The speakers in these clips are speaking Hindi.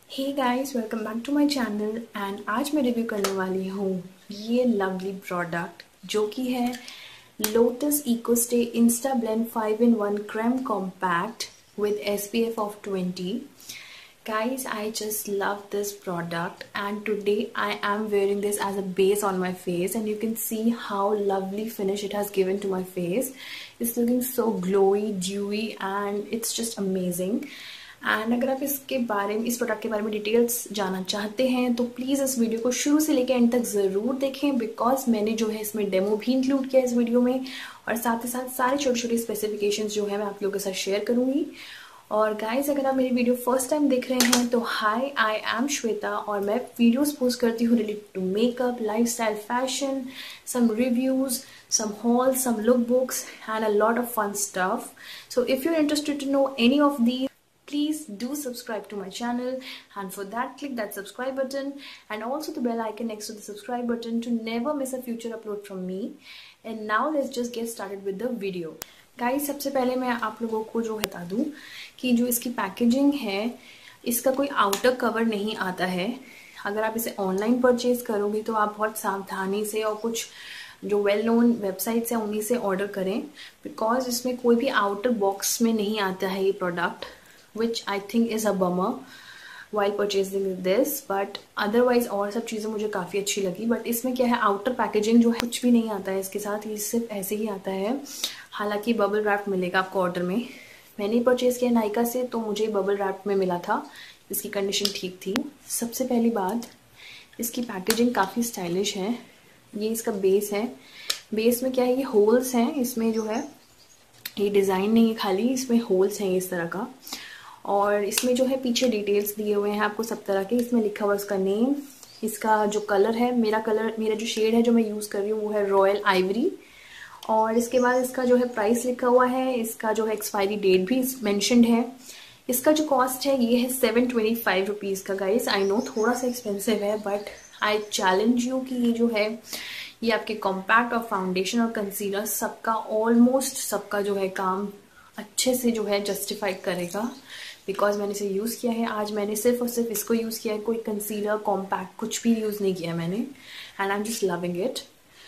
Hey guys, welcome back to my channel. And आज मैं रिव्यू करने वाली हूँ ये लवली प्रोडक्ट जो कि है Lotus Ecostay insta blend 5-in-1 creme compact with SPF of 20. Guys, I just love this product and today I am wearing this as a base on my face and you can see how lovely finish it has given to my face. It's looking so glowy, dewy and it's just amazing. And अगर आप इसके बारे में इस प्रोडक्ट के बारे में डिटेल्स जानना चाहते हैं तो प्लीज़ इस वीडियो को शुरू से लेकर एंड तक ज़रूर देखें, बिकॉज मैंने जो है इसमें डेमो भी इंक्लूड किया इस वीडियो में और साथ ही साथ सारे छोटे छोटे स्पेसिफिकेशंस जो है मैं आप लोगों के साथ शेयर करूंगी। और गाइज, अगर आप मेरी वीडियो फर्स्ट टाइम देख रहे हैं तो हाय, आई एम श्वेता और मैं वीडियोस पोस्ट करती हूँ related to makeup, lifestyle, fashion, some reviews, some hauls, some lookbooks and a lot of fun stuff. So if you're interested to know any of these, please do subscribe to my channel, and for that click that subscribe button and also the bell icon next to the subscribe button to never miss a future upload from me. And now let's just get started with the video. Guys, सबसे पहले मैं आप लोगों को जो बता दूं कि जो इसकी पैकेजिंग है इसका कोई आउटर कवर नहीं आता है। अगर आप इसे ऑनलाइन परचेज करोगे तो आप बहुत सावधानी से और कुछ जो वेल नोन वेबसाइट्स हैं उन्हीं से ऑर्डर करें, बिकॉज इसमें कोई भी आउटर बॉक्स में नहीं आता है ये product, which I think is a bummer while purchasing this, but otherwise और सब चीज़ें मुझे काफ़ी अच्छी लगी। बट इसमें क्या है, आउटर पैकेजिंग जो है कुछ भी नहीं आता है इसके साथ, ये सिर्फ ऐसे ही आता है। हालांकि बबल रैप मिलेगा आपको ऑर्डर में। मैंने परचेज किया नायका से तो मुझे बबल रैप में मिला था, इसकी कंडीशन ठीक थी। सबसे पहली बात, इसकी पैकेजिंग काफ़ी स्टाइलिश है। ये इसका बेस है। बेस में क्या है, ये होल्स हैं इसमें, जो है ये डिज़ाइन नहीं है खाली, इसमें होल्स हैं इस तरह का। और इसमें जो है पीछे डिटेल्स दिए हुए हैं आपको सब तरह के। इसमें लिखा हुआ इसका नेम, इसका जो कलर है, मेरा जो शेड है जो मैं यूज़ कर रही हूँ वो है रॉयल आइवरी। और इसके बाद इसका जो है प्राइस लिखा हुआ है, इसका जो है एक्सपायरी डेट भी मेंशन्ड है। इसका जो कॉस्ट है ये है 725 रुपीज़ का। गाइस, आई नो थोड़ा सा एक्सपेंसिव है, बट आई चैलेंज यू कि ये जो है ये आपके कॉम्पैक्ट और फाउंडेशन और कंसीलर सबका ऑलमोस्ट सबका जो है काम अच्छे से जो है जस्टिफाई करेगा, बिकॉज मैंने इसे यूज़ किया है। आज मैंने सिर्फ और सिर्फ इसको यूज़ किया है, कोई कंसीलर कॉम्पैक्ट कुछ भी यूज़ नहीं किया मैंने, and I am just loving it.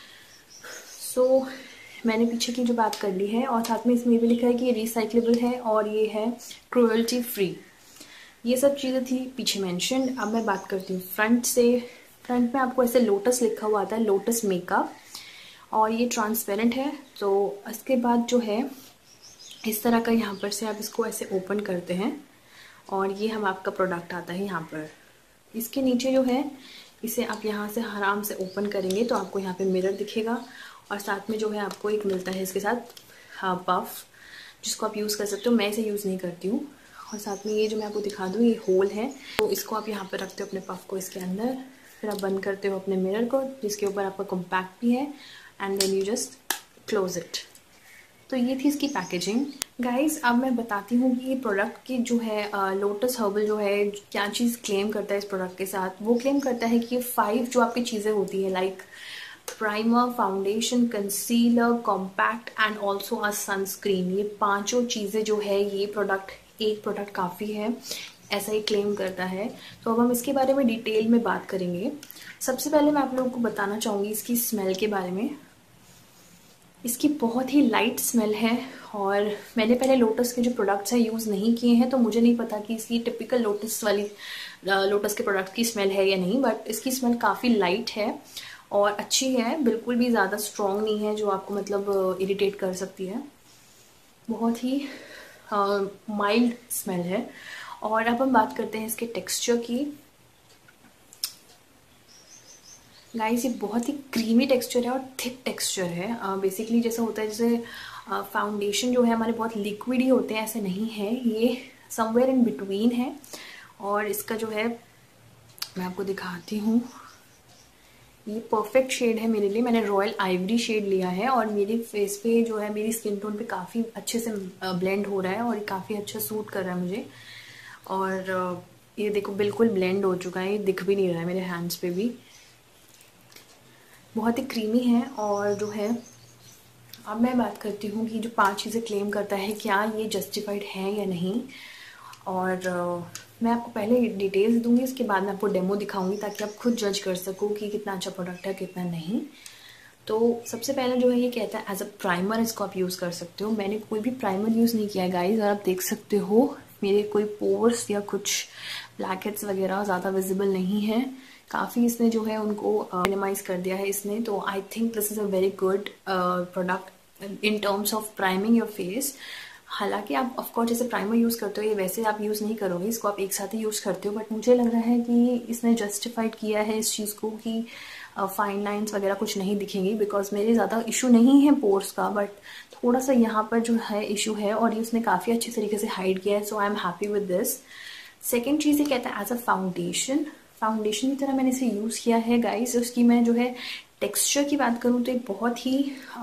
So मैंने पीछे की जो बात कर ली है, और साथ में इसमें भी लिखा है कि ये रिसाइक्लेबल है और ये है क्रुएल्टी फ्री। ये सब चीज़ें थी पीछे मेंशन। अब मैं बात करती हूँ फ्रंट से। फ्रंट में आपको ऐसे लोटस लिखा हुआ आता है, लोटस मेकअप, और ये ट्रांसपेरेंट है। तो इसके बाद जो है इस तरह का यहाँ पर से आप इसको ऐसे ओपन करते हैं और ये हम आपका प्रोडक्ट आता है यहाँ पर। इसके नीचे जो है इसे आप यहाँ से आराम से ओपन करेंगे तो आपको यहाँ पे मिरर दिखेगा, और साथ में जो है आपको एक मिलता है इसके साथ पफ, जिसको आप यूज़ कर सकते हो। मैं इसे यूज़ नहीं करती हूँ। और साथ में ये जो मैं आपको दिखा दूँ, ये होल है, तो इसको आप यहाँ पर रखते हो अपने पफ को इसके अंदर, फिर आप बंद करते हो अपने मिरर को जिसके ऊपर आपका कॉम्पैक्ट भी है, and then you just close it. तो ये थी इसकी पैकेजिंग। गाइस, अब मैं बताती हूँ कि ये प्रोडक्ट की जो है लोटस हर्बल जो है क्या चीज़ क्लेम करता है इस प्रोडक्ट के साथ। वो क्लेम करता है कि ये 5 जो आपकी चीज़ें होती है, like primer, foundation, concealer, compact and also a sunscreen, ये 5 चीज़ें जो है ये प्रोडक्ट, एक प्रोडक्ट काफ़ी है, ऐसा ही क्लेम करता है। तो अब हम इसके बारे में डिटेल में बात करेंगे। सबसे पहले मैं आप लोगों को बताना चाहूँगी इसकी स्मेल के बारे में। इसकी बहुत ही लाइट स्मेल है, और मैंने पहले लोटस के जो प्रोडक्ट्स हैं यूज़ नहीं किए हैं, तो मुझे नहीं पता कि इसकी टिपिकल लोटस वाली लोटस के प्रोडक्ट की स्मेल है या नहीं, बट इसकी स्मेल काफ़ी लाइट है और अच्छी है, बिल्कुल भी ज़्यादा स्ट्रॉन्ग नहीं है जो आपको मतलब इरिटेट कर सकती है। बहुत ही माइल्ड स्मेल है। और अब हम बात करते हैं इसके टेक्सचर की। गाइस, ये बहुत ही क्रीमी टेक्सचर है और थिक टेक्सचर है। बेसिकली जैसा होता है, जैसे फाउंडेशन जो है हमारे बहुत लिक्विड ही होते हैं, ऐसे नहीं है, ये समवेयर इन बिटवीन है। और इसका जो है मैं आपको दिखाती हूँ, ये परफेक्ट शेड है मेरे लिए। मैंने रॉयल आइवरी शेड लिया है और मेरी फेस पे जो है, मेरी स्किन टोन पे काफ़ी अच्छे से ब्लेंड हो रहा है और ये काफ़ी अच्छा सूट कर रहा है मुझे। और ये देखो बिल्कुल ब्लेंड हो चुका है, ये दिख भी नहीं रहा है मेरे हैंड्स पे भी। बहुत ही क्रीमी है। और जो है अब मैं बात करती हूँ कि जो 5 चीज़ें क्लेम करता है क्या ये जस्टिफाइड है या नहीं। और मैं आपको पहले डिटेल्स दूंगी, उसके बाद मैं आपको डेमो दिखाऊंगी ताकि आप खुद जज कर सको कि कितना अच्छा प्रोडक्ट है कितना नहीं। तो सबसे पहले जो है ये कहता है एज अ प्राइमर इसको आप यूज़ कर सकते हो। मैंने कोई भी प्राइमर यूज़ नहीं किया है गाइज, और आप देख सकते हो मेरे कोई पोर्स या कुछ ब्लैक हेड्स वगैरह ज़्यादा विजिबल नहीं है। काफ़ी इसने जो है उनको मिनिमाइज कर दिया है इसने। तो I think this is a very good product in terms of priming your face. हालांकि आप ऑफकोर्स जैसे प्राइमर यूज़ करते हो ये वैसे आप यूज़ नहीं करोगे, इसको आप एक साथ ही यूज़ करते हो, बट मुझे लग रहा है कि इसने जस्टिफाइड किया है इस चीज़ को कि फाइन लाइंस वगैरह कुछ नहीं दिखेंगी, बिकॉज मेरे ज़्यादा इशू नहीं है पोर्स का, बट थोड़ा सा यहाँ पर जो है इशू है, और ये उसने काफ़ी अच्छे तरीके से हाइड किया है। So I am happy with this. Second चीज़ ये कहता है एज अ फाउंडेशन। फाउंडेशन की तरह मैंने इसे यूज़ किया है गाइस। उसकी मैं जो है टेक्सचर की बात करूँ तो एक बहुत ही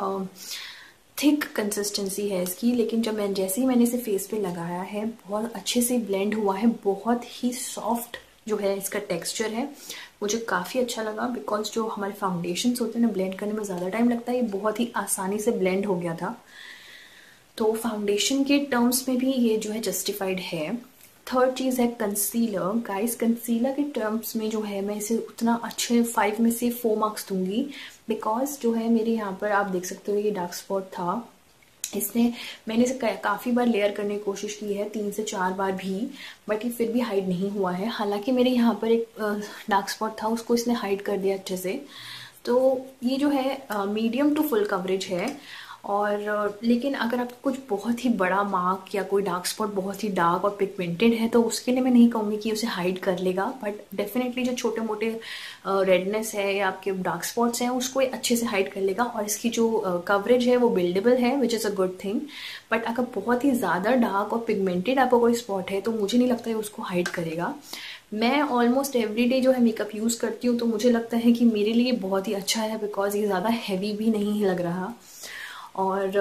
थिक कंसिस्टेंसी है इसकी, लेकिन जब मैं जैसे ही मैंने इसे फेस पे लगाया है बहुत अच्छे से ब्लेंड हुआ है, बहुत ही सॉफ्ट जो है इसका टेक्सचर है। मुझे काफ़ी अच्छा लगा, बिकॉज जो हमारे फाउंडेशंस होते हैं ना ब्लेंड करने में ज़्यादा टाइम लगता है, ये बहुत ही आसानी से ब्लेंड हो गया था। तो फाउंडेशन के टर्म्स में भी ये जो है जस्टिफाइड है। थर्ड चीज़ है कंसीलर। गाइस कंसीलर के टर्म्स में जो है मैं इसे उतना अच्छे 5 में से 4 मार्क्स दूंगी, बिकॉज जो है मेरे यहाँ पर आप देख सकते हो ये डार्क स्पॉट था, इसने मैंने इसे काफ़ी बार लेयर करने की कोशिश की है, 3 से 4 बार भी, बट ये फिर भी हाइड नहीं हुआ है। हालांकि मेरे यहाँ पर एक डार्क स्पॉट था, उसको इसने हाइड कर दिया अच्छे से। तो ये जो है मीडियम टू फुल कवरेज है। और लेकिन अगर आपको कुछ बहुत ही बड़ा मार्क या कोई डार्क स्पॉट बहुत ही डार्क और पिगमेंटेड है तो उसके लिए मैं नहीं कहूँगी कि उसे हाइड कर लेगा, बट डेफिनेटली जो छोटे मोटे रेडनेस है या आपके डार्क स्पॉट्स हैं उसको ये अच्छे से हाइड कर लेगा, और इसकी जो कवरेज है वो बिल्डेबल है, which is a good thing. But अगर बहुत ही ज़्यादा डार्क और पिगमेंटेड आपका कोई स्पॉट है तो मुझे नहीं लगता है उसको हाइड करेगा। मैं ऑलमोस्ट एवरीडे जो है मेकअप यूज़ करती हूँ, तो मुझे लगता है कि मेरे लिए बहुत ही अच्छा है, बिकॉज ये ज़्यादा हैवी भी नहीं लग रहा। और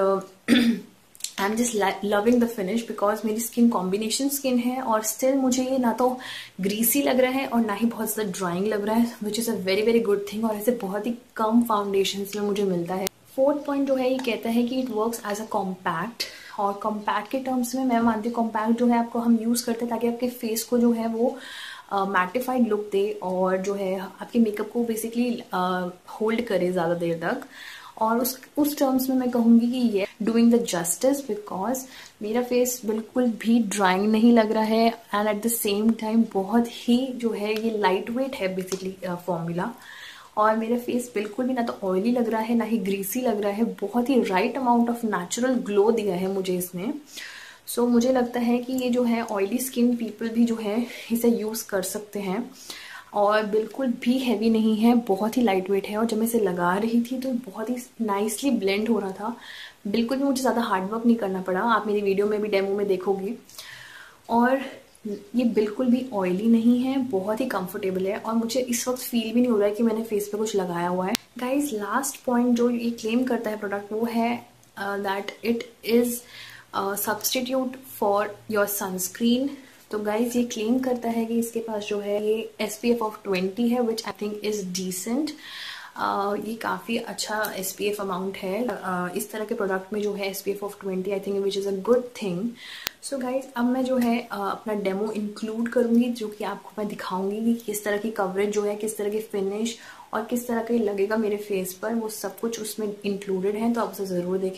I am just loving the finish, because मेरी स्किन कॉम्बिनेशन स्किन है, और स्टिल मुझे ये ना तो ग्रीसी लग रहा है और ना ही बहुत ज़्यादा ड्राइंग लग रहा है, which is a very very good thing, और ऐसे बहुत ही कम फाउंडेशन में मुझे मिलता है। फोर्थ पॉइंट जो है ये कहता है कि it works as a compact. और कॉम्पैक्ट के टर्म्स में मैं मानती हूँ कॉम्पैक्ट जो है आपको हम यूज़ करते हैं ताकि आपके फेस को जो है वो मैटिफाइड लुक दे, और जो है आपके मेकअप को बेसिकली होल्ड करे ज़्यादा देर तक। और उस टर्म्स में मैं कहूँगी कि ये डूइंग द जस्टिस, बिकॉज मेरा फेस बिल्कुल भी ड्राइंग नहीं लग रहा है, and at the same time बहुत ही जो है ये लाइट वेट है बेसिकली फॉर्मूला। और मेरा फेस बिल्कुल भी ना तो ऑयली लग रहा है ना ही ग्रीसी लग रहा है, बहुत ही right amount of natural glow दिया है मुझे इसने। सो मुझे लगता है कि ये जो है ऑयली स्किन पीपल भी जो है इसे यूज़ कर सकते हैं, और बिल्कुल भी हैवी नहीं है, बहुत ही लाइट वेट है। और जब मैं इसे लगा रही थी तो बहुत ही नाइसली ब्लेंड हो रहा था, बिल्कुल भी मुझे ज़्यादा हार्ड वर्क नहीं करना पड़ा, आप मेरी वीडियो में भी डेमो में देखोगे। और ये बिल्कुल भी ऑयली नहीं है, बहुत ही कंफर्टेबल है, और मुझे इस वक्त फील भी नहीं हो रहा है कि मैंने फेस पे कुछ लगाया हुआ है। गाइज लास्ट पॉइंट जो ये क्लेम करता है प्रोडक्ट वो है that it is substitute for your sunscreen. तो गाइज ये क्लेम करता है कि इसके पास जो है ये SPF ऑफ 20 है, which I think is decent. ये काफ़ी अच्छा SPF अमाउंट है। इस तरह के प्रोडक्ट में जो है SPF of 20 I think which is a good thing. So guys अब मैं जो है अपना डेमो इंक्लूड करूँगी, जो कि आपको मैं दिखाऊंगी कि किस तरह की कवरेज जो है, किस तरह की फिनिश और किस तरह का लगेगा मेरे फेस पर, वो सब कुछ उसमें इंक्लूडेड है, तो आप उसे ज़रूर देखें।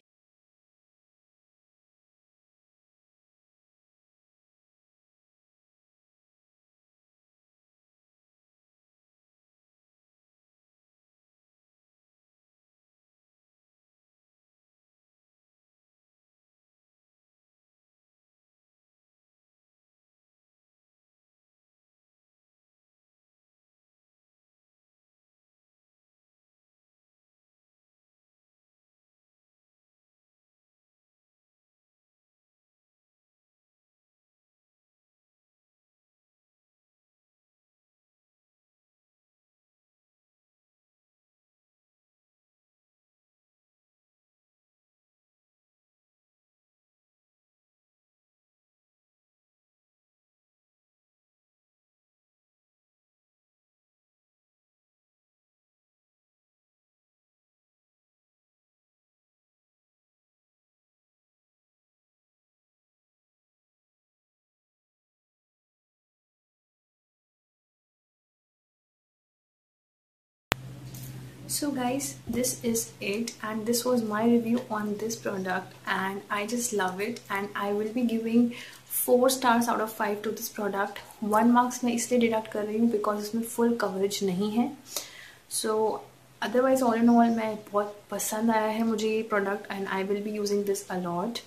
So guys, this is it, and this was my review on this product and I just love it, and I will be giving 4 stars out of 5 to this product. 1 marks मैं इसलिए डिडक्ट कर रही हूँ बिकॉज इसमें फुल कवरेज नहीं है. So otherwise all in all मैं बहुत पसंद आया है मुझे ये product and I will be using this allot.